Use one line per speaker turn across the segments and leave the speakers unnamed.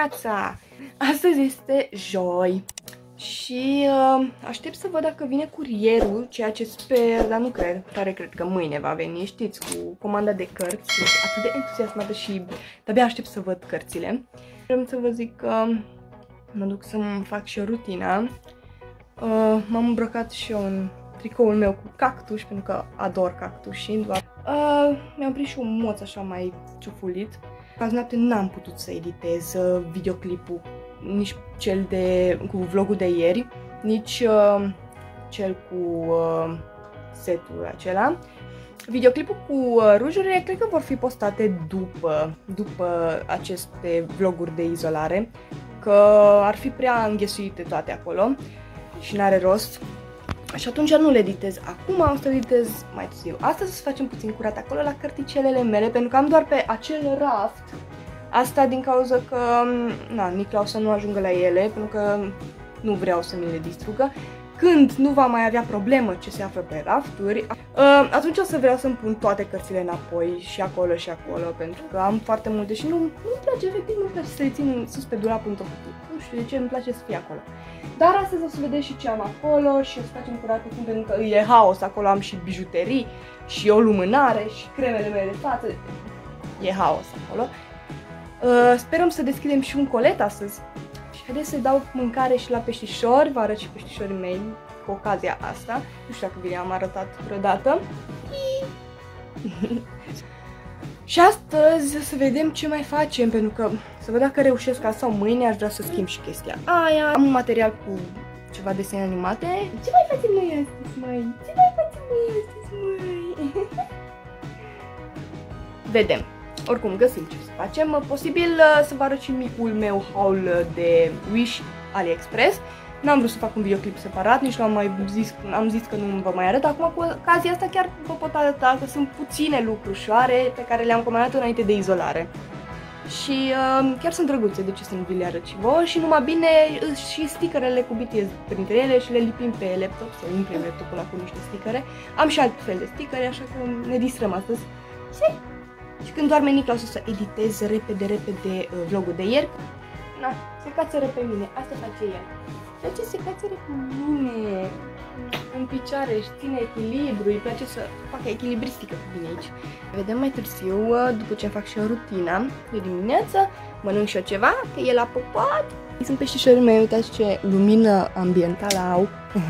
dimineața! Astăzi este joi și aștept să văd dacă vine curierul, ceea ce sper, dar nu cred, tare cred că mâine va veni, știți, cu comanda de cărți. Sunt atât de entuziasmată și de-abia aștept să văd cărțile. Vreau să vă zic că mă duc să-mi fac și o rutina. M-am îmbrăcat și eu în tricoul meu cu cactus, pentru că ador cactuși. Mi-am prins și un moț așa mai ciufulit. Azi noapte n-am putut să editez videoclipul, nici cel cu vlogul de ieri, nici cel cu setul acela. Videoclipul cu rujurile cred că vor fi postate după aceste vloguri de izolare, că ar fi prea înghesuite toate acolo și n-are rost. Și atunci nu le editez acum, o să editez mai târziu. Astăzi o să facem puțin curat acolo la carticelele mele, pentru că am doar pe acel raft. Asta din cauza că, Nicla o să nu ajungă la ele, pentru că nu vreau să mi le distrugă. Când nu va mai avea problemă ce se află pe rafturi, atunci o să vreau să-mi pun toate cărțile înapoi și acolo și acolo, pentru că am foarte multe și nu-mi place, efectiv, nu-mi place să le țin sus pe dulap într-o cutie. Nu știu de ce, îmi place să fie acolo. Dar astăzi o să vedeți și ce am acolo și o să facem curat puțin, pentru că e haos, acolo am și bijuterii și o lumânare și cremele mele de față. E haos acolo. Sperăm să deschidem și un colet astăzi. Și haideți să-i dau mâncare și la peștișori, vă arăt și peștișorii mei cu ocazia asta. Nu știu dacă vi le-am arătat vreodată. Și astăzi o să vedem ce mai facem, pentru că să văd dacă reușesc asta sau mâine aș vrea să schimb și chestia aia. Am un material cu ceva desene animate. Ce mai facem noi astăzi, măi? Ce mai facem noi astăzi, măi? Vedem. Oricum găsim ce să facem. Posibil să vă arăt și micul meu haul de Wish AliExpress. N-am vrut să fac un videoclip separat, nici nu am zis că nu vă mai arăt. Acum cu ocazia asta chiar vă pot arăta că sunt puține lucrușoare pe care le-am comandat înainte de izolare. Și chiar sunt drăguțe, de ce să nu vi le arăt și vouă. Și numai bine și stickerele cu BTS printre ele și le lipim pe laptop, să umplem laptopul ăla cu niște stickere. Am și alt fel de stickere, așa că ne distrăm astăzi. Și când doarme Nicla o să editez repede vlogul de ieri. Na, se cațără pe mine, asta face el. Face se cațără pe mine în picioare și ține echilibru, îi place să facă echilibristică cu mine aici. Vedem mai târziu, după ce îmi fac și o rutina de dimineață, mănânc și eu ceva, că el a pupat. Sunt peștișorii mei, uitați ce lumină ambientală au.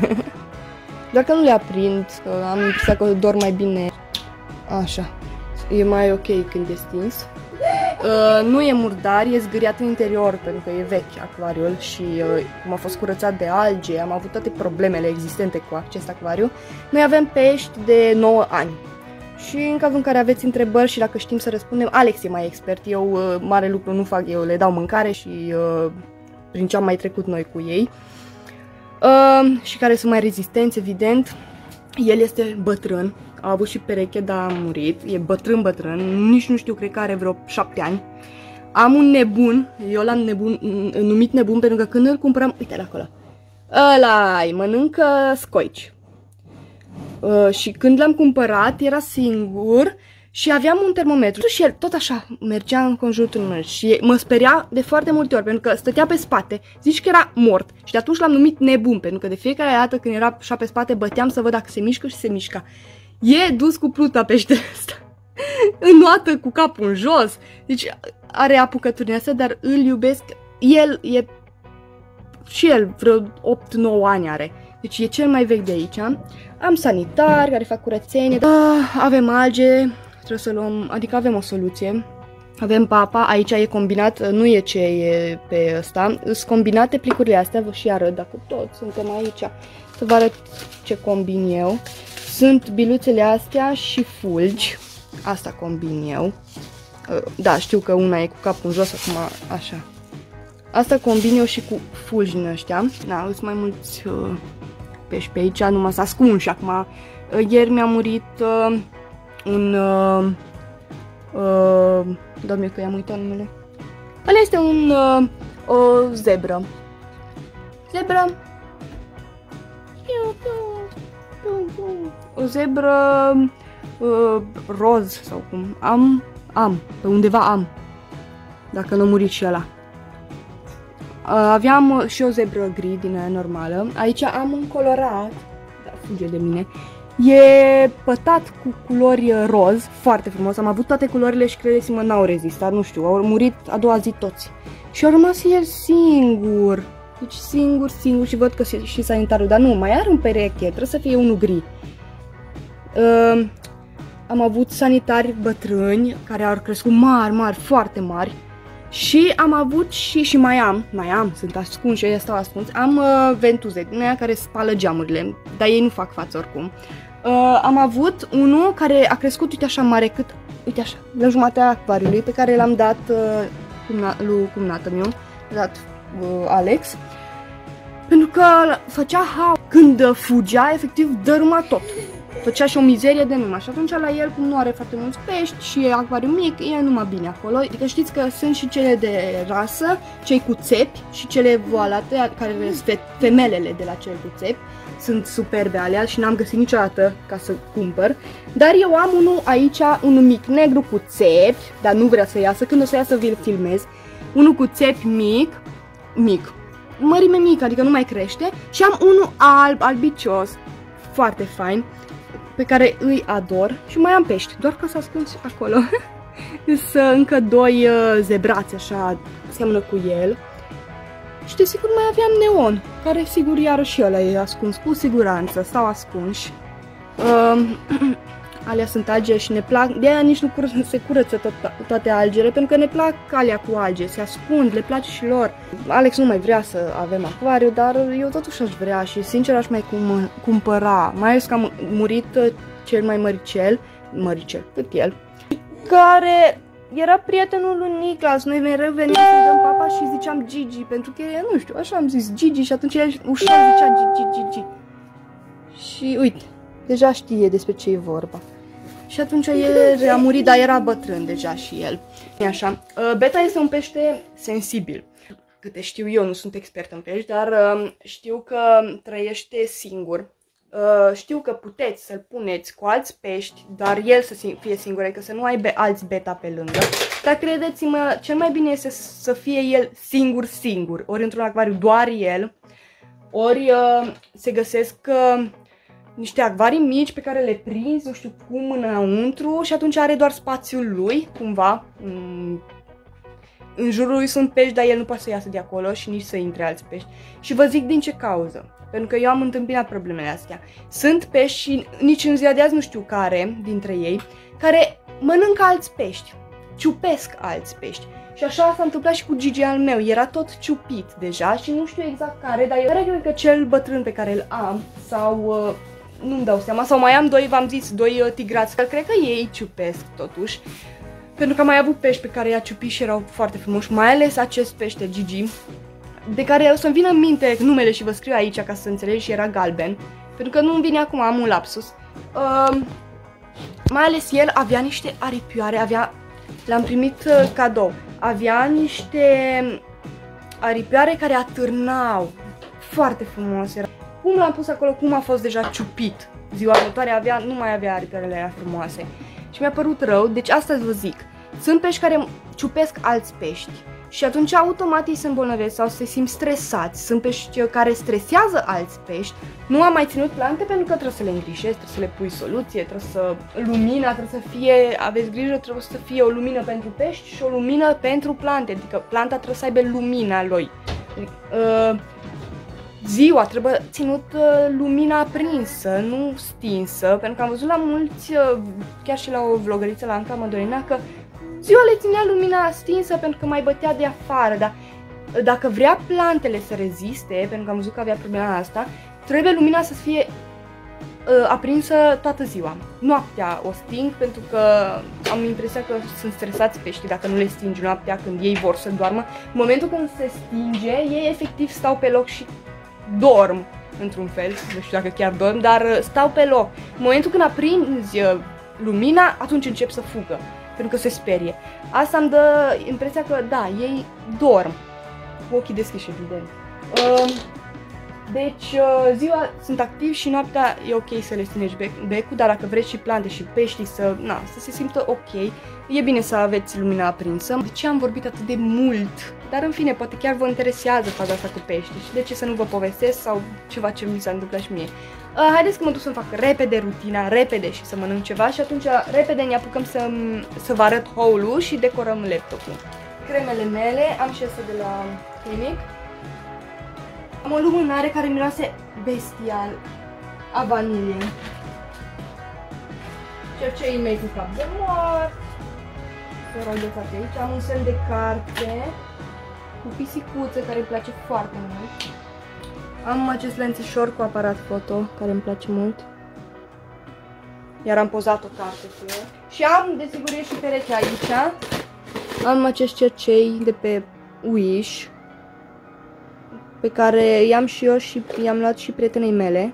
Doar că nu le aprind, că am impresia că dorm mai bine așa. E mai ok când e stins. Nu e murdar, e zgâriat în interior pentru că e vechi acvariul și cum a fost curățat de alge, am avut toate problemele existente cu acest acvariu. Noi avem pești de 9 ani și în cazul în care aveți întrebări și dacă știm să răspundem, Alex e mai expert, eu mare lucru nu fac, eu le dau mâncare și prin ce am mai trecut noi cu ei și care sunt mai rezistenți, evident. El este bătrân. A avut și pereche, dar a murit. E bătrân, nici nu știu, cred că are vreo 7 ani. Am un nebun, eu l-am numit nebun pentru că când îl cumpăram, uite-l acolo, ăla-i, mănâncă scoici. Și când l-am cumpărat, era singur și aveam un termometru și el tot așa mergea în conjurul meu și mă speria de foarte multe ori pentru că stătea pe spate, zici că era mort și de atunci l-am numit nebun, pentru că de fiecare dată când era așa pe spate băteam să văd dacă se mișcă și se mișca. E dus cu pluta peștele ăsta, înoată cu capul în jos, deci are apucăturile astea, dar îl iubesc. El e, și el vreo 8-9 ani are, deci e cel mai vechi de aici. Am sanitari care fac curățenie, avem alge, trebuie să luăm, adică avem o soluție. Avem papa, aici e combinat, nu e ce e pe ăsta, sunt combinate plicurile astea, vă și arăt dacă toți suntem aici, să vă arăt ce combin eu. Sunt biluțele astea și fulgi, asta combin eu. Da, știu că una e cu capul în jos, acum așa. Asta combin eu și cu fulgi din ăștia. Da, sunt mai mulți pești pe aici, numai s-a ascunși acum. Ieri mi-a murit un... Doamne, că i-am uitat numele. Ăla este o zebră. Zebră. O zebră roz sau cum. Am. Pe undeva am. Dacă nu a murit și ăla. aveam și o zebră gri din aia normală. Aici am un colorat, da, fuge de mine. E pătat cu culori roz, foarte frumos. Am avut toate culorile și credeți-mă, n-au rezistat, nu știu, au murit a doua zi toți. Și a rămas el singur. Deci singur și văd că și sanitarul, dar nu, mai are un pereche, trebuie să fie unul gri. Am avut sanitari bătrâni care au crescut mari, foarte mari. Și am avut și mai am, sunt ascunși, ăia stau ascunși. Am ventuze din aia care spală geamurile, dar ei nu fac față oricum. Am avut unul care a crescut, uite așa mare, cât, uite așa, la jumatea acvariului, pe care l-am dat lui cumnată meu, l-a dat Alex. Pentru că făcea când fugea, efectiv dărâma tot. Făcea și o mizerie de numai. Și atunci la el, cum nu are foarte mulți pești și e acvariu mic, e numai bine acolo. Adică știți că sunt și cele de rasă, cei cu țepi și cele voalate, care sunt femelele de la cele cu țepi. Sunt superbe alea și n-am găsit niciodată ca să cumpăr. Dar eu am unul aici, unul mic negru cu țepi, dar nu vrea să iasă, când o să iasă vi-l filmez. Unul cu țepi mic, mărime mică, adică nu mai crește. Și am unul alb, albicios, foarte fain, pe care îi ador și mai am pești, doar că s-a ascuns acolo. Sunt încă doi zebrați, așa, seamănă cu el. Și de sigur mai aveam neon, care sigur iarăși ăla e ascuns, cu siguranță, stau ascunși. Alea sunt alge și ne plac, de aia nici nu se curăță toate algele, pentru că ne plac alea cu alge, se ascund, le place și lor. Alex nu mai vrea să avem acvariu, dar eu totuși aș vrea și sincer aș mai cumpăra, mai ales că am murit cel mai măricel, cât el, care era prietenul lui Niclas. Noi mereu veneam să-i dăm papa și ziceam Gigi, pentru că, nu știu, așa am zis Gigi și atunci el ușor zicea Gigi. Și uite, deja știe despre ce e vorba. Și atunci el a murit, dar era bătrân deja și el. E așa. Beta este un pește sensibil. Câte știu eu, nu sunt expert în pești, dar știu că trăiește singur. Știu că puteți să-l puneți cu alți pești, dar el să fie singur, adică să nu aibă alți beta pe lângă. Dar credeți-mă, cel mai bine este să fie el singur. Ori într-un acvariu doar el, ori se găsesc niște acvarii mici pe care le prinzi, nu știu cum, înăuntru și atunci are doar spațiul lui, cumva. În jurul lui sunt pești, dar el nu poate să iasă de acolo și nici să intre alți pești. Și vă zic din ce cauză. Pentru că eu am întâmpinat problemele astea. Sunt pești și nici în ziua de azi nu știu care dintre ei, care mănâncă alți pești, ciupesc alți pești. Și așa s-a întâmplat și cu Gigi al meu, era tot ciupit deja și nu știu exact care, dar eu cred că cel bătrân pe care îl am, sau nu-mi dau seama, sau mai am doi, v-am zis, doi tigrați, că cred că ei ciupesc totuși. Pentru că am mai avut pești pe care i-a ciupit și erau foarte frumoși, mai ales acest pește Gigi, de care o să-mi vină în minte numele și vă scriu aici ca să înțelegi, și era galben. Pentru că nu-mi vine acum, am un lapsus. Mai ales el avea niște aripioare, l-am primit cadou. Avea niște aripioare care atârnau. Foarte frumos era. Cum l-am pus acolo, cum a fost deja ciupit. Ziua următoare nu mai avea aripioarele aia frumoase. Și mi-a părut rău, deci astăzi vă zic. Sunt pești care ciupesc alți pești. Și atunci automat ei se îmbolnăvesc sau se simt stresați. Sunt pești care stresează alți pești. Nu am mai ținut plante pentru că trebuie să le îngrijezi, trebuie să le pui soluție, lumina trebuie să fie, aveți grijă, trebuie să fie o lumină pentru pești și o lumină pentru plante. Adică planta trebuie să aibă lumina lui. Ziua trebuie ținut lumina aprinsă, nu stinsă, pentru că am văzut la mulți, chiar și la o vlogăriță la Anca Mădălina, că ziua le ținea lumina stinsă pentru că mai bătea de afară, dar dacă vrea plantele să reziste, pentru că am văzut că avea problema asta, trebuie lumina să fie aprinsă toată ziua. Noaptea o sting pentru că am impresia că sunt stresați peștii dacă nu le stingi noaptea când ei vor să doarmă. În momentul când se stinge, ei efectiv stau pe loc și dorm, într-un fel, nu știu dacă chiar dorm, dar stau pe loc. În momentul când aprinzi lumina, atunci încep să fugă, pentru că se sperie. Asta îmi dă impresia că, da, ei dorm, cu ochii deschiși, evident. Deci ziua sunt activi și noaptea e ok să le ținești becul, dar dacă vreți și plante și pești să se simtă ok, e bine să aveți lumina aprinsă. De ce am vorbit atât de mult? Dar în fine, poate chiar vă interesează faza asta cu pești și de ce să nu vă povestesc sau ceva ce mi s-a întâmplat și mie. Haideți că mă duc să-mi fac repede rutina, repede și să mănânc ceva și atunci repede ne apucăm să vă arăt haul-ul și decorăm laptopul. Cremele mele, am și asta de la Clinic. Am o lumânare care miroase bestial a vanilie. Cercei mei cu cap de mort. Să lăsat aici. Am un semn de carte cu pisicuță care îmi place foarte mult. Am acest lănțișor cu aparat foto care îmi place mult. Iar am pozat o carte cu el. Și am, desigur, și perechea aici. Am acest cercei de pe Wish, pe care i-am și eu și i-am luat și prietenei mele.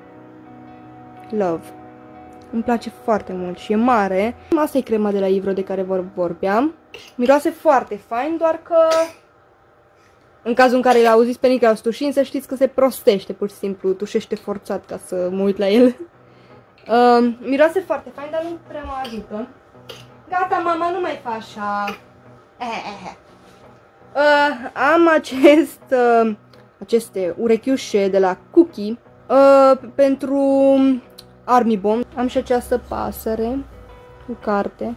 Love. Îmi place foarte mult și e mare. Asta e crema de la Ivro de care vorbeam. Miroase foarte fain, doar că în cazul în care l-auziți pe Nica tușind, să știți că se prostește, pur și simplu, tușește forțat ca să mă uit la el. Miroase foarte fain, dar nu prea mă ajută. Gata, mama, nu mai fa așa. Am aceste urechiușe de la Cookie pentru Army Bomb. Am și această pasăre cu carte.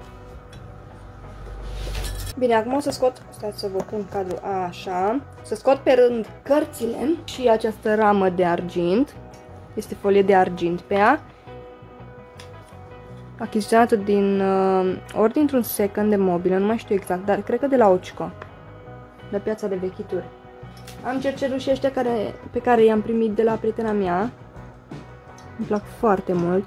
Bine, acum o să scot, stați să vă pun cadrul așa, să scot pe rând cărțile și această ramă de argint. Este folie de argint pe ea. Achiziționată ori dintr-un second de mobilă, nu mai știu exact, dar cred că de la Ochco, de piața de vechituri. Am cercelușii ăștia pe care i-am primit de la prietena mea. Îmi plac foarte mult.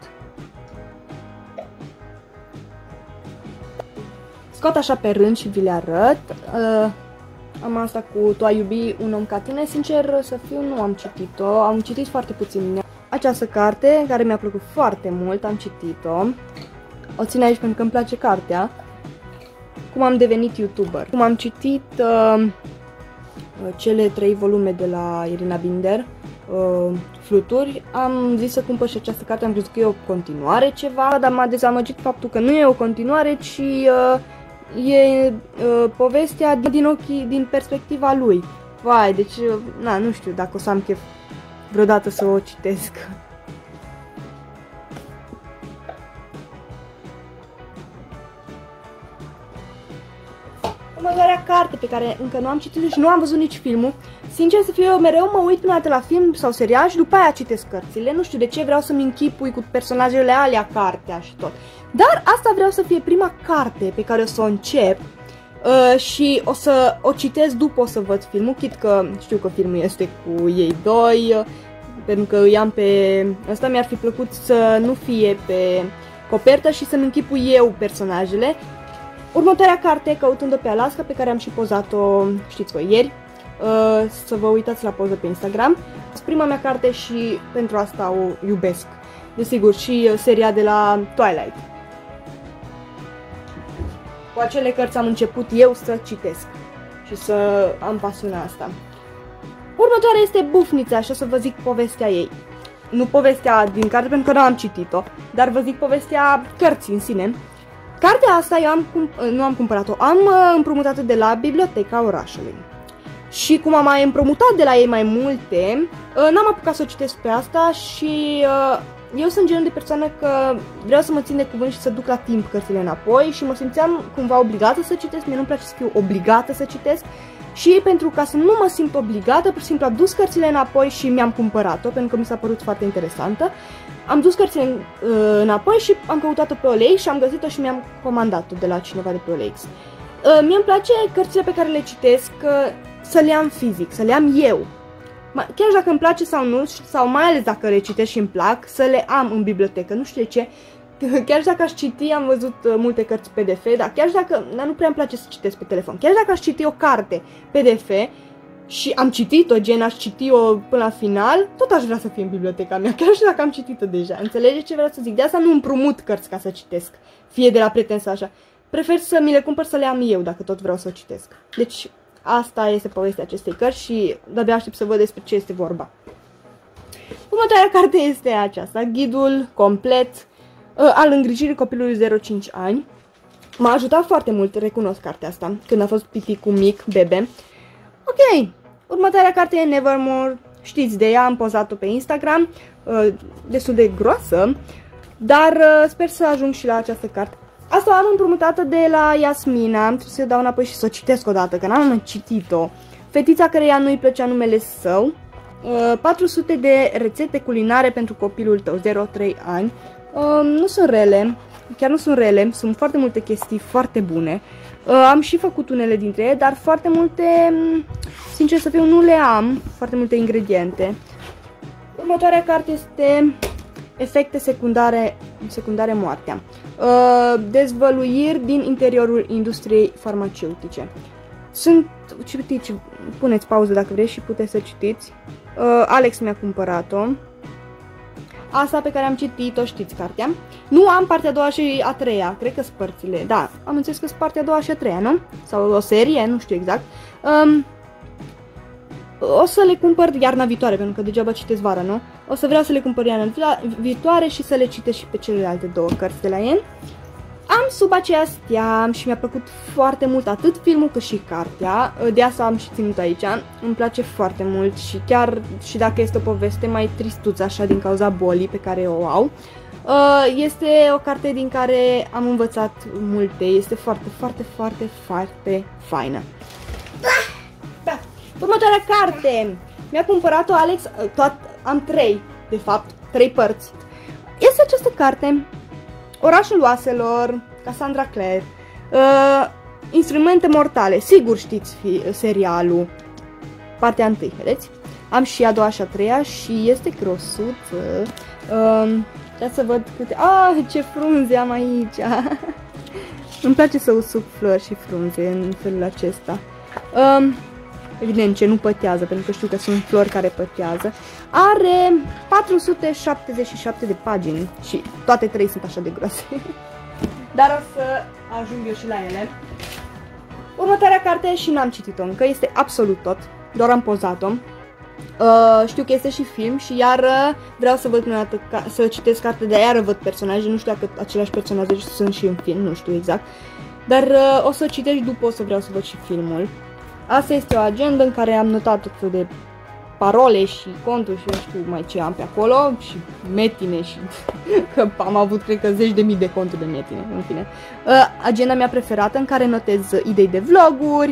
Scot așa pe rând și vi le arăt. Am asta cu Tu ai iubi un om ca tine. Sincer să fiu, nu am citit-o. Am citit foarte puțin. Această carte, care mi-a plăcut foarte mult, am citit-o. O țin aici pentru că îmi place cartea. Cum am devenit YouTuber. Cum am citit cele 3 volume de la Irina Binder, Fluturi, am zis să cumpăr și această carte. Am crezut că e o continuare ceva, dar m-a dezamăgit faptul că nu e o continuare, ci e povestea din perspectiva lui. Vai, deci, nu știu dacă o să am chef vreodată să o citesc. Următoarea carte pe care încă nu am citit și nu am văzut nici filmul. Sincer să fiu, eu mereu mă uit prima dată la film sau serial și după aia citesc cărțile. Nu știu de ce, vreau să-mi închipui cu personajele alea cartea și tot. Dar asta vreau să fie prima carte pe care o să o încep și o să o citesc după o să văd filmul. Chit că știu că filmul este cu ei doi, pentru că îi am pe ăsta. Mi-ar fi plăcut să nu fie pe copertă și să-mi închipui eu personajele. Următoarea carte, Căutând-o pe Alaska, pe care am și pozat-o, știți voi, ieri. Să vă uitați la poză pe Instagram. Prima mea carte și pentru asta o iubesc. Desigur, și seria de la Twilight. Cu acele cărți am început eu să citesc și să am pasiunea asta. Următoarea este Bufnița și o să vă zic povestea ei. Nu povestea din carte pentru că nu am citit-o, dar vă zic povestea cărții în sine. Cartea asta eu nu am cumpărat-o, am împrumutat-o de la Biblioteca Orașului. Și cum am mai împrumutat de la ei mai multe, n-am apucat să o citesc pe asta și eu sunt genul de persoană că vreau să mă țin de cuvânt și să duc la timp cărțile înapoi și mă simțeam cumva obligată să citesc. Mie nu-mi place să fiu obligată să citesc și pentru ca să nu mă simt obligată, pur și simplu am dus cărțile înapoi și mi-am cumpărat-o pentru că mi s-a părut foarte interesantă. Am dus cărțile înapoi și am căutat-o pe OLX și am găsit-o și mi-am comandat-o de la cineva de pe OLX. Mie îmi place cărțile pe care le citesc să le am fizic, să le am eu. Chiar dacă îmi place sau nu, sau mai ales dacă le citesc și îmi plac, să le am în bibliotecă. Nu știu de ce. Chiar dacă aș citi, am văzut multe cărți PDF, dar chiar dacă nu prea îmi place să citesc pe telefon. Chiar dacă aș citi o carte PDF și am citit-o, gen aș citi-o până la final, tot aș vrea să fie în biblioteca mea, chiar și dacă am citit-o deja. Înțelegeți ce vreau să zic? De asta nu împrumut cărți ca să citesc, fie de la prieteni sau așa. Prefer să mi le cumpăr să le am eu, dacă tot vreau să o citesc. Deci, asta este povestea acestei cărți și de-abia aștept să văd despre ce este vorba. Următoarea carte este aceasta, ghidul complet al îngrijirii copilului 0-5 ani. M-a ajutat foarte mult, recunosc cartea asta, când a fost piticul mic, bebe. Ok, următoarea carte e Nevermore, știți de ea, am pozat-o pe Instagram, destul de groasă, dar sper să ajung și la această carte. Asta o am împrumutată de la Yasmina, trebuie să o dau înapoi și să o citesc odată, că n-am mai citit-o. Fetița căreia nu-i plăcea numele său, 400 de rețete culinare pentru copilul tău, 0-3 ani. Nu sunt rele, chiar nu sunt rele, sunt foarte multe chestii foarte bune. Am și făcut unele dintre ele, dar foarte multe, sincer să fiu, nu le am, foarte multe ingrediente. Următoarea carte este Efecte secundare moartea. Dezvăluiri din interiorul industriei farmaceutice. Citiți, puneți pauză dacă vreți și puteți să citiți. Alex mi-a cumpărat-o. Asta pe care am citit-o, știți cartea. Nu am partea a doua și a treia, cred că sunt părțile. Da, am înțeles că sunt partea a doua și a treia, nu? Sau o serie, nu știu exact. O să le cumpăr iarna viitoare, pentru că degeaba citesc vara, nu? O să vreau să le cumpăr iarna viitoare și să le citesc și pe celelalte două cărți de la el. Am Sub aceea stea și mi-a plăcut foarte mult atât filmul cât și cartea. De asta am și ținut aici. Îmi place foarte mult și chiar și dacă este o poveste mai tristuță așa din cauza bolii pe care o au. Este o carte din care am învățat multe. Este foarte, foarte, foarte, foarte faină. Da. Următoarea carte. Mi-a cumpărat-o Alex. Am 3, de fapt, 3 părți. Este această carte. Orașul oaselor, Cassandra Clare, Instrumente mortale, sigur știți serialul, partea 1, vedeți? Am și a doua și a treia și este grosuță. Trebuie să văd câte... ce frunze am aici! Îmi place să usuc flori și frunze în felul acesta. Evident ce nu pătează, pentru că știu că sunt flori care pătează. Are 477 de pagini și toate 3 sunt așa de groase. Dar o să ajung eu și la ele. Următoarea carte și n-am citit-o încă, este absolut tot, doar am pozat-o. Știu că este și film și iar vreau să văd prima dată, să citesc cartea de iară văd personaje, nu știu dacă aceleași personaje sunt și în film, nu știu exact. Dar o să citesc după, o să vreau să văd și filmul. Asta este o agendă în care am notat tot felul de parole și conturi și nu știu mai ce am pe acolo și metine și că am avut cred că 10.000 de conturi de metine, în fine. Agenda mea preferată în care notez idei de vloguri,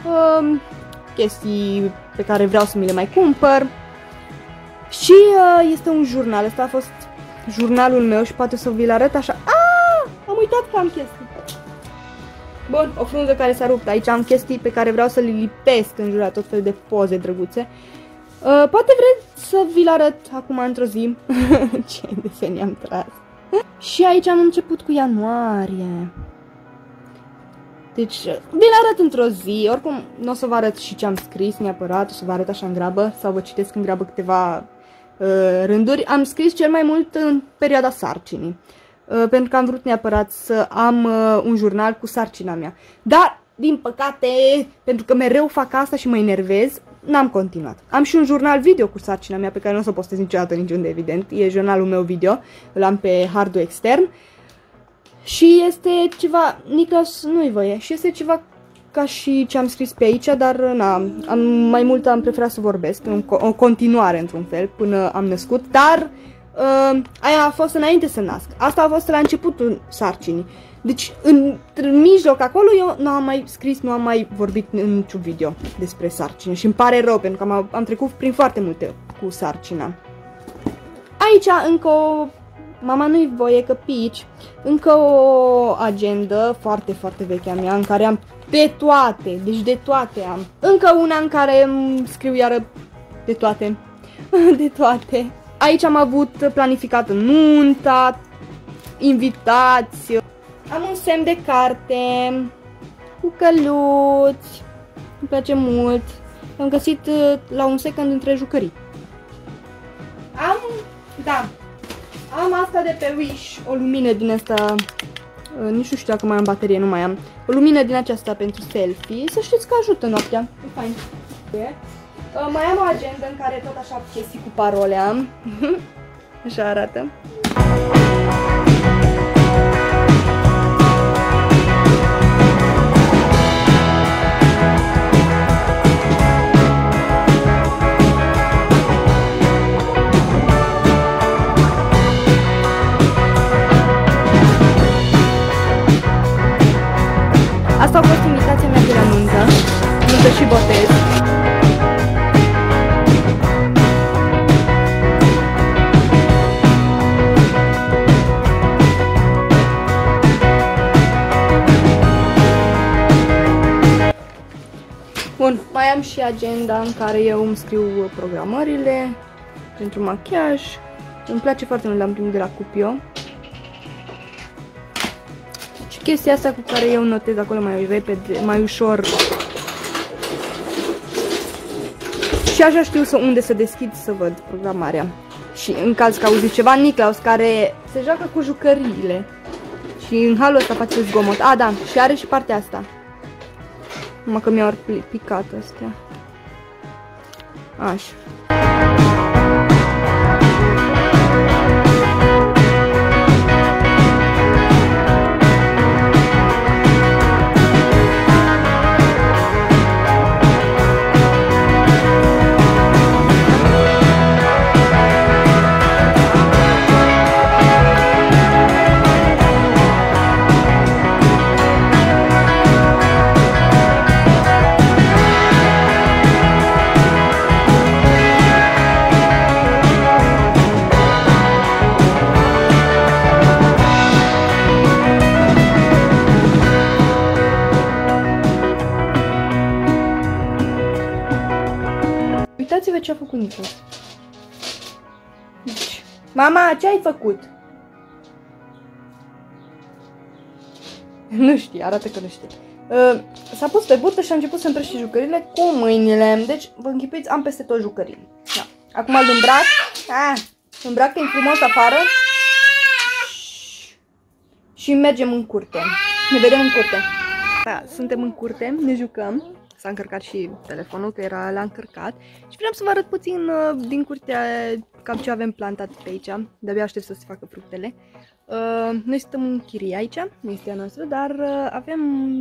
chestii pe care vreau să mi le mai cumpăr și este un jurnal, ăsta a fost jurnalul meu și poate să vi-l arăt așa. Am uitat că am chestii. Bun, o frunză care s-a rupt. Aici am chestii pe care vreau să le lipesc în jur, tot felul de poze drăguțe. Poate vreți să vi-l arăt acum într-o zi. Ce desene am tras. Și aici am început cu ianuarie. Deci, vi-l arăt într-o zi. Oricum, nu o să vă arăt și ce am scris neapărat. O să vă arăt așa în grabă sau vă citesc în grabă câteva rânduri. Am scris cel mai mult în perioada sarcinii. Pentru că am vrut neapărat să am un jurnal cu sarcina mea. Dar, din păcate, pentru că mereu fac asta și mă enervez, n-am continuat. Am și un jurnal video cu sarcina mea pe care nu o să postez niciodată niciunde, evident. E jurnalul meu video, îl am pe hardul extern. Și este ceva, Niclas nu-i voie, și este ceva ca și ce am scris pe aici, dar mai mult am preferat să vorbesc, o continuare într-un fel, până am născut, dar... aia a fost înainte să nasc. Asta a fost la începutul sarcinii. Deci, în mijloc acolo, eu nu am mai scris, nu am mai vorbit în niciun video despre sarcină. Și îmi pare rău, pentru că am trecut prin foarte multe cu sarcina. Aici, încă o... Mama nu-i voie că pici. Încă o agendă foarte, foarte veche a mea, în care am de toate. Deci de toate am. Încă una în care îmi scriu iară de toate. De toate. Aici am avut planificat nunta, invitați, am un semn de carte, cu căluți, îmi place mult, am găsit la un second între jucării. Am asta de pe Wish, o lumină din asta, nici nu știu dacă mai am baterie, nu mai am, o lumină din aceasta pentru selfie, să știți că ajută noaptea, e fain. Mai am o agendă în care tot așa chestii cu parole am. Așa arată. Asta a fost invitația mea de la nuntă și botez. Bun, mai am și agenda în care eu îmi scriu programările pentru machiaj. Îmi place foarte mult, l-am primit de la Cupio. Și chestia asta cu care eu notez acolo mai repede, mai ușor. Și așa știu unde să deschid să văd programarea. Și în caz că auziți ceva, Niclaus, care se joacă cu jucăriile. Și în halul ăsta face zgomot. A, da, și are și partea asta. Numai că mi-au picat astea. Așa. Uitați-vă ce a făcut Niclaus. Deci, mama, ce ai făcut? Nu știe, arată că nu știe. S-a pus pe burtă și a început să împrăște jucările cu mâinile. Deci, vă închipuiți, am peste tot jucările. Da. Acum îl îmbrac. Îmbracă-i frumos afară. Și mergem în curte. Ne vedem în curte. Da, suntem în curte, ne jucăm. S-a încărcat și telefonul, că era la încărcat. Și vreau să vă arăt puțin din curtea cam ce avem plantat pe aici. De-abia aștept să se facă fructele. Noi stăm în chirie aici, nu este a noastră, dar avem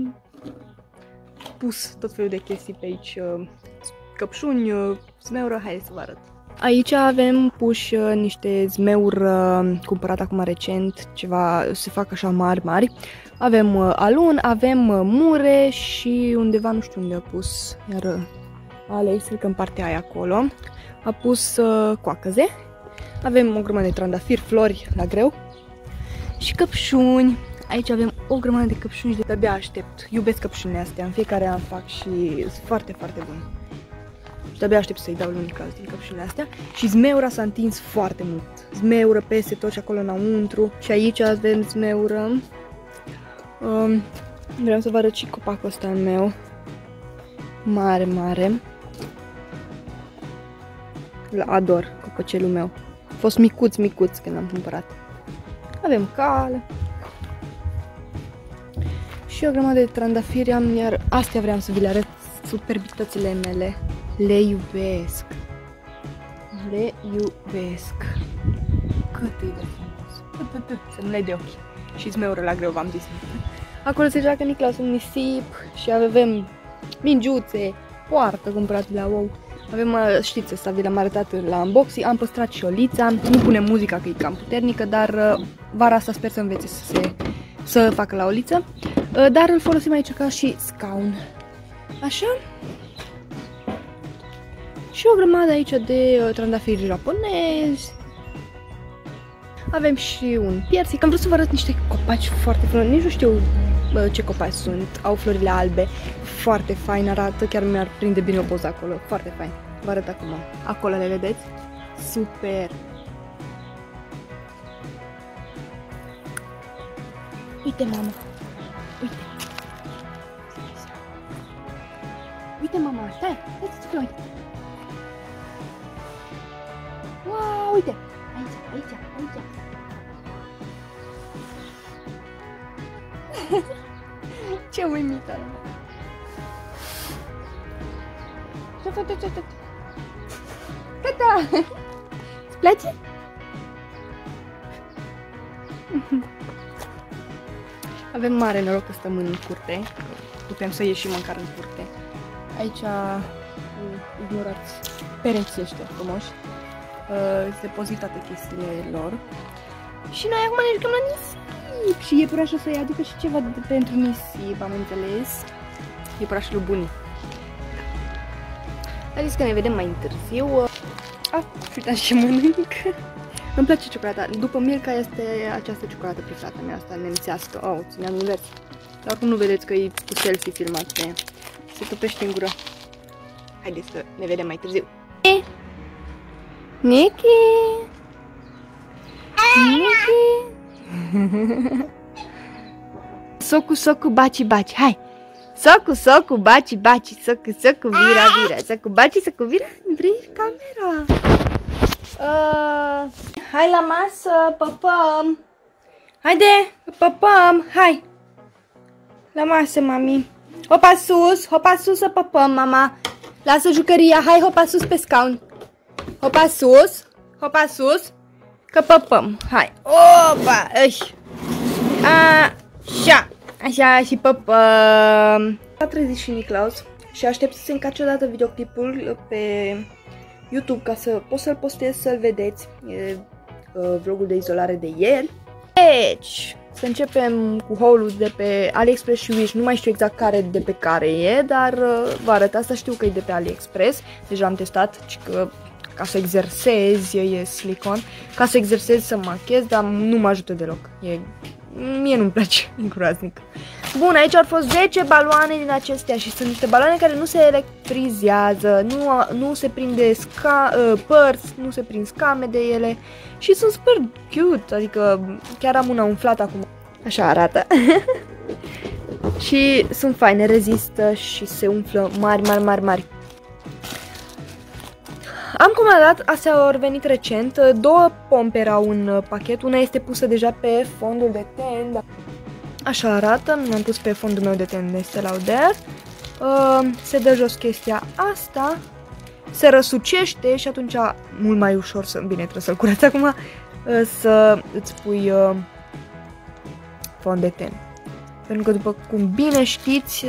pus tot felul de chestii pe aici. Căpșuni, zmeură, hai să vă arăt. Aici avem puși niște zmeuri cumpărat acum recent, ceva se fac așa mari. Avem alun, avem mure și undeva nu știu unde a pus, iar Alex, cred că în partea aia acolo, a pus coacăze. Avem o grămadă de trandafiri, flori la greu și căpșuni. Aici avem o grămadă de căpșuni și de-abia aștept. Iubesc căpșunile astea, în fiecare an fac și sunt foarte, foarte bune. Și de-abia aștept să-i dau lui Niclaus din căpșunile astea. Și zmeura s-a întins foarte mult. Zmeură peste tot și acolo înăuntru. Și aici avem zmeură. Vreau să vă arăt și copacul ăsta al meu. Mare, mare. Îl ador, cococelul meu. A fost micuț când l-am cumpărat. Avem cale. Și o grămadă de trandafiri am, iar astea vreau să vi le arăt, superbitățile mele. Le iubesc. Le iubesc. Cât e de frumos. Să nu le de ochi. Și zmeură la greu, v-am zis. Acolo se joacă Niclaus un nisip și avem mingiuțe, poartă cumpărat la WOW. Avem, știți, asta vi l-am arătat la unboxing, am păstrat și olița, nu punem muzica că e cam puternică, dar vara asta sper să învețe să facă la oliță. Dar îl folosim aici ca și scaun. Așa. Și o grămadă aici de trandafiri japonezi. Avem și un piersic. Am vrut să vă arăt niște copaci foarte frumoși. Nici nu știu ce copaci sunt. Au florile albe. Foarte fain arată. Chiar mi-ar prinde bine o poză acolo. Foarte fain. Vă arăt acum. Acolo le vedeți? Super! Uite, mama! Uite! Uite, mama! Stai! Stai! Uite! Wow! Uite! Aici! Ce uimită! Gata! Îți place? Avem mare noroc că stăm în curte. Putem să ieșim măcar în curte. Aici ignorați pereții ăștia frumoși. Se depozit toate chestiile lor. Și noi acum ne jucăm la nisip. Și iepurașul o să-i aducă și ceva pentru nisip, am înțeles. Iepurașul lui Bunii. A zis că ne vedem mai târziu. Și uitați ce mănânc. Îmi place ciocolata. După Milka este această ciocolată preferată mea, asta nemțească. Oh, țineam invers. Dar oricum nu vedeți că e cu selfie filmat pe ea. Se topește în gură. Haideți să ne vedem mai târziu. Niki! Niki! Socu, socu, baci, baci, hai! Socu, socu, baci, baci, socu, socu, vira, vira, socu, baci, socu, vira, vrei camera? Hai la masă, păpăm! Haide, păpăm, hai! La masă, mami! Hopa sus să păpăm, mama! Lasă jucăria, hai, hopa sus pe scaun! Hopa sus, că păpăm, hai! Opa, așa și păpăm! A trezit și Niclaus și aștept să se încarce odată videoclipul pe YouTube ca să pot să-l postez, să-l vedeți. E vlogul de izolare de ieri. Deci, să începem cu haul-ul de pe AliExpress și Wish. Nu mai știu exact care de pe care e, dar vă arăt asta, știu că e de pe AliExpress. Deja am testat și că ca să exersez, e silicon, ca să exersez să machez, dar nu mă ajută deloc. Mie nu-mi place, e groaznic. Bun, aici au fost 10 baloane din acestea și sunt niște baloane care nu se electrizează, nu se prinde părți, nu se prind scame de ele și sunt super cute, adică chiar am una umflată acum. Așa arată. Și sunt faine, rezistă și se umflă mari. Am comandat, astea au venit recent, 2 pompe erau în pachet, una este pusă deja pe fondul de ten. Așa arată, nu am pus pe fondul meu de ten de Estée Lauder. Se dă jos chestia asta, se răsucește și atunci mult mai ușor să... Bine, trebuie să-l curați acum, să îți pui fond de ten. Pentru că, după cum bine știți,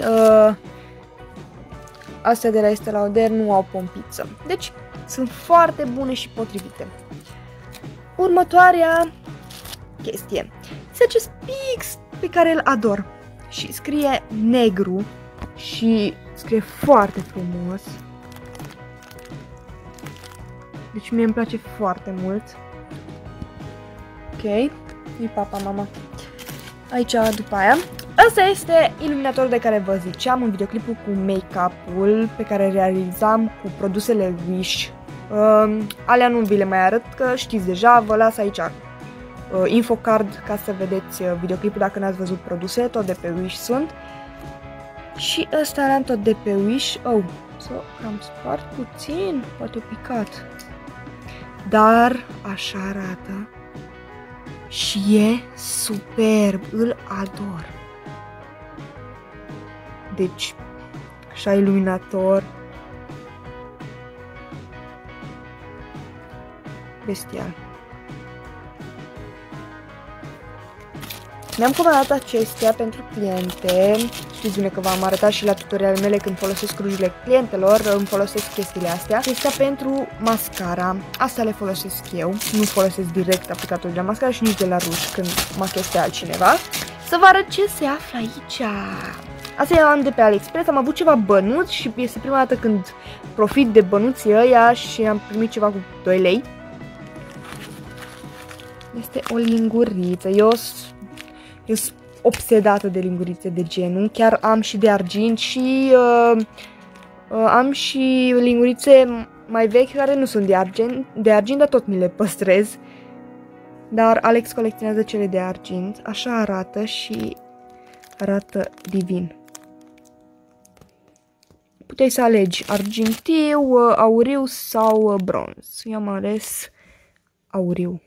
astea de la Estée Lauder nu au pompiță. Deci, sunt foarte bune și potrivite. Următoarea chestie este acest pix pe care îl ador și scrie negru și scrie foarte frumos. Deci mie îmi place foarte mult. Ok, e papa, mama. Aici, după aia, asta este iluminatorul de care vă ziceam în videoclipul cu make-up-ul pe care realizam cu produsele Wish. Alea nu vi le mai arăt, că știți deja, vă las aici infocard ca să vedeți videoclipul dacă n-ați văzut produse, tot de pe Wish sunt. Și ăsta era tot de pe Wish. Oh, am spart puțin, poate o picat. Dar așa arată și e superb, îl ador. Deci, așa iluminator. Bestial. Mi-am comandat acestea pentru cliente. Știți bine că v-am arătat și la tutorialele mele când folosesc rujile clientelor, îmi folosesc chestiile astea. Acestea pentru mascara. Astea le folosesc eu. Nu folosesc direct aplicatorul de la mascara și nici de la ruj când machez pe altcineva. Să vă arăt ce se află aici. Asta eu am de pe AliExpress, am avut ceva bănuți și este prima dată când profit de bănuții ăia și am primit ceva cu 2 lei. Este o linguriță. Eu sunt obsedată de lingurițe de genul. Chiar am și de argint și am și lingurițe mai vechi care nu sunt de argint, dar tot mi le păstrez. Dar Alex colecționează cele de argint. Așa arată și arată divin. Puteai să alegi argintiu, auriu sau bronz. Eu am ales auriu.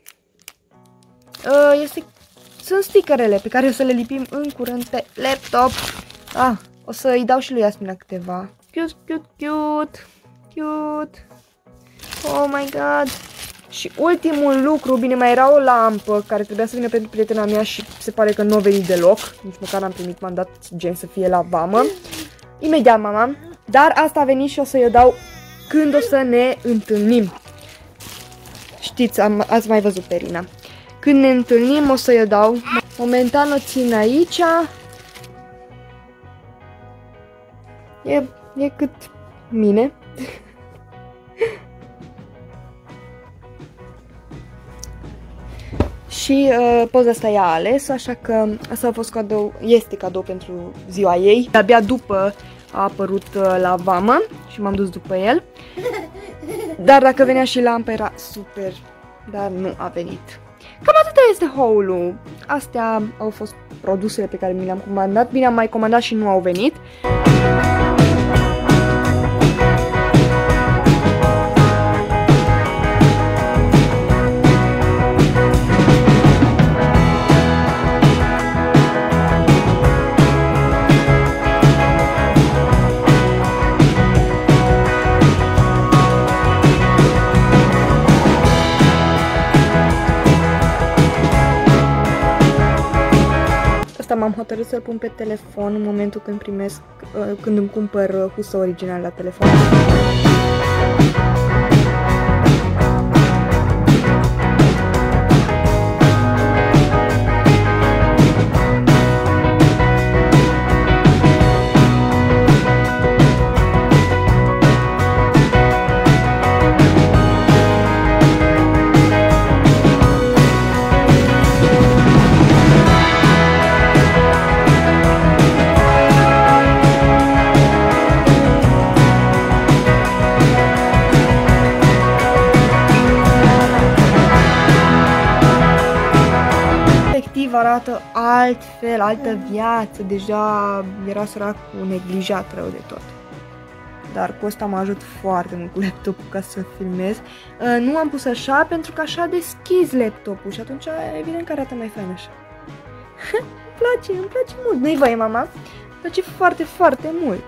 Sunt stickerele pe care o să le lipim în curând pe laptop. O să îi dau și lui Yasmina câteva. Cute. Oh my god! Și ultimul lucru, bine, mai era o lampă care trebuia să vină pentru prietena mea și se pare că nu a venit deloc. Nici măcar n-am primit mandat gen să fie la vamă. Imediat, mama. Dar asta a venit și o să-i o dau când o să ne întâlnim. Știți, ați mai văzut pe Rina. Când ne întâlnim o să-i o dau. Momentan o țin aici. E cât mine. Și poza asta i-a ales, așa că asta a fost cadou, este cadou pentru ziua ei. Abia după a apărut la vamă și m-am dus după el. Dar dacă venea și lampa era super, dar nu a venit. Cam atâta este haul-ul. Astea au fost produsele pe care mi le-am comandat. Bine, am mai comandat și nu au venit. M-am hotărât să-l pun pe telefon în momentul când primesc, când îmi cumpăr husă original la telefon. Arată altfel, altă viață, deja era săracul neglijat rău de tot. Dar cu asta mă ajut foarte mult cu laptopul ca să filmez. Nu am pus așa pentru că așa deschis laptopul și atunci evident că arată mai fain așa. îmi place mult, nu-i voie, mama? Îmi place foarte, foarte mult.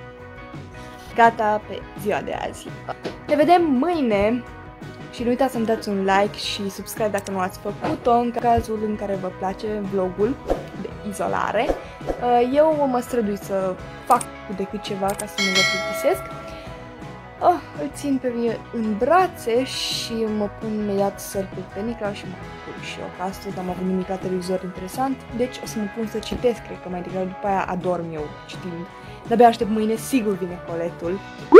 Gata pe ziua de azi. Ne vedem mâine. Și nu uitați să-mi dați un like și subscribe dacă nu ați făcut-o, în cazul în care vă place vlogul de izolare. Eu mă strădui să fac cât de cât ceva ca să nu vă plictisesc. Îl țin pe mine în brațe și mă pun imediat să-l pun pe Nicolaus și mă pun și eu, că astăzi am avut nimic la televizor interesant, deci o să mă pun să citesc, cred că mai degrabă după aia adorm eu citind. De-abia aștept mâine, sigur vine coletul.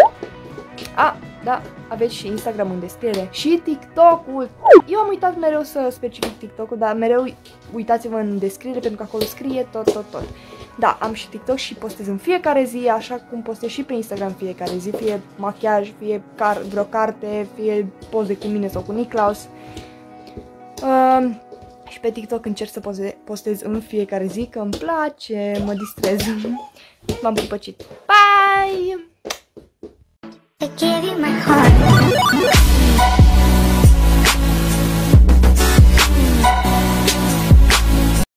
Da, aveți și Instagram în descriere și TikTok-ul. Eu am uitat mereu să specific TikTok-ul, dar mereu uitați-vă în descriere pentru că acolo scrie tot. Da, am și TikTok și postez în fiecare zi, așa cum postez și pe Instagram fiecare zi, fie machiaj, fie vreo carte, fie poze cu mine sau cu Nicolaus. Și pe TikTok încerc să postez în fiecare zi, că îmi place, mă distrez. M-am pupăcit. Bye!
I gave you my heart.